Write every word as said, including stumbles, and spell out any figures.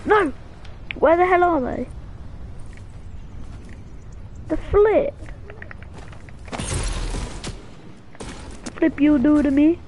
No! Where the hell are they? The flip. The flip you do to me?